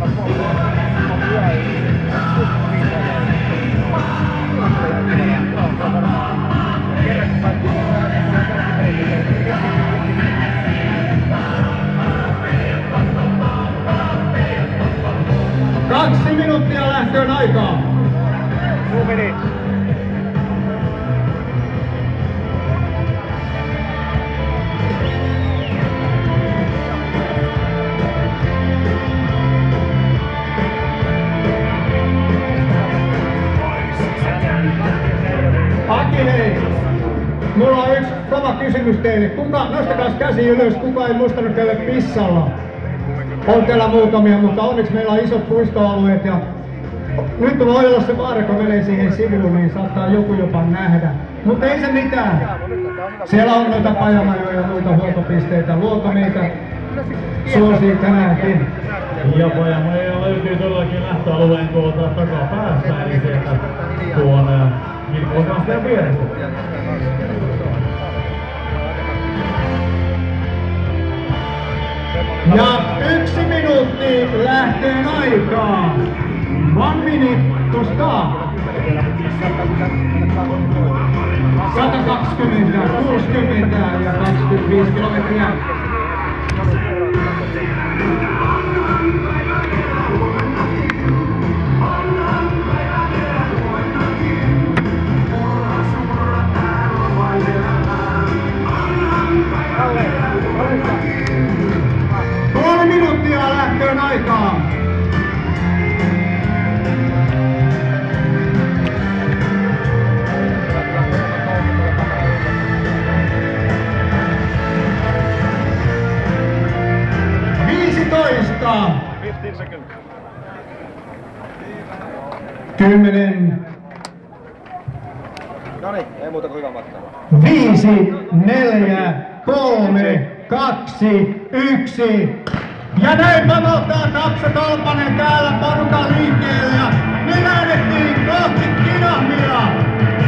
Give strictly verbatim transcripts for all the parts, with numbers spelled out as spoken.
Kaksi minuuttia lähtöön aikaa. Two minutes. Aki, hei! Mulla on yksi kova kysymys teille. Kuka, nostakaa käsi ylös, kuka ei muistanut käydä pissalla? On täällä muutamia, mutta onneksi meillä on isot puistoalueet ja nyt voi olla se vaara, kun menee siihen sivuun, niin saattaa joku jopa nähdä. Mutta ei se mitään. Siellä on noita pajamajoja ja muita huoltopisteitä. Luonto meitä suosii tänäänkin. Ja pajamajoja löytyy todellakin lähtöalueen tuolta takapäästä, eli sieltä tuon Kirkon kanssa vieressä. Ja yksi minuutti lähteen aikaa. One minute to start. sata kaksikymmentä, kuusikymmentä ja kaksikymmentäviisi kilometriä. Puoli minuuttia lähtöön aikaa. viisitoista. Kymmenen. Noniin, ei muuta kuin hyvä matka. Viisi, neljä, kolme, kaksi, yksi. Ja näin pamottaa Tapsa Tolpanen täällä porukan liikkeelle ja me lähdettiin kohti Kinahmia.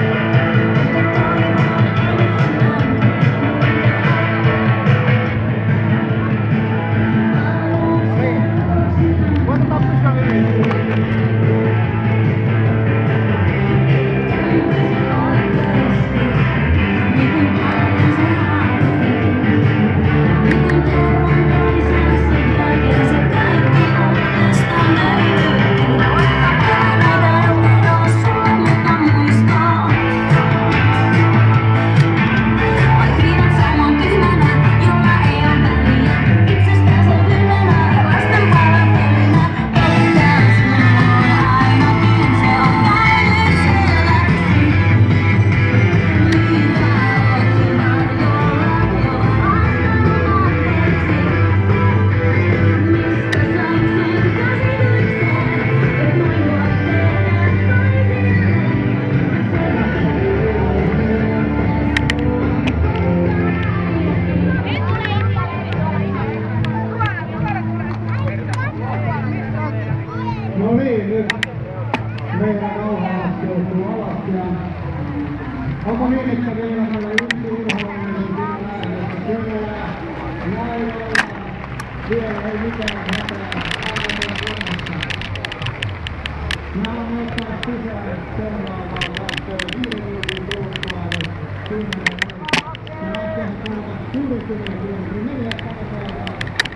No niin, nyt meidän rauha-alasti joutuu alas ja onko niin, että vielä meillä yksi urheilu, niin siinä lähdetään kyllä laidoilla. Vielä ei mitään hätää, aivan kunnossa. Mä haluan ottaa sisään seuraavaan lähtöön viiden minuutin kuluttua, eli kymmenen minuuttia. Ja lähtee kulta kuusikymmentä kilometriä, neljä kahdeksan.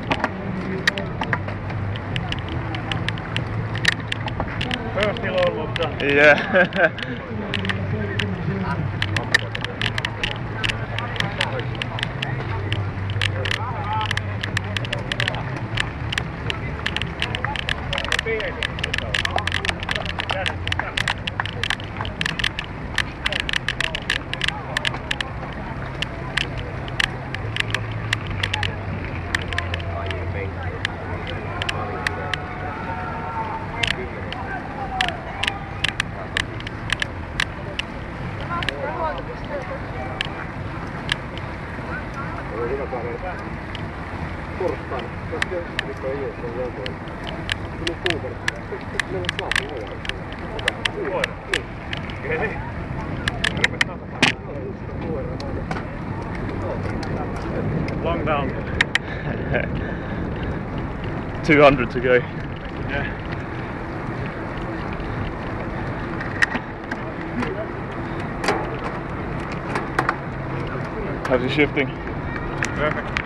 First hill almost done. Yeah. Torstaina, jos keskiviikko ei ole, se on jotain. Tuli kuukaudessa. Sitten meillä on saatu voida. Voida? Niin. Okei. Long down. two hundred to go. Yeah. How's he shifting? Perfect.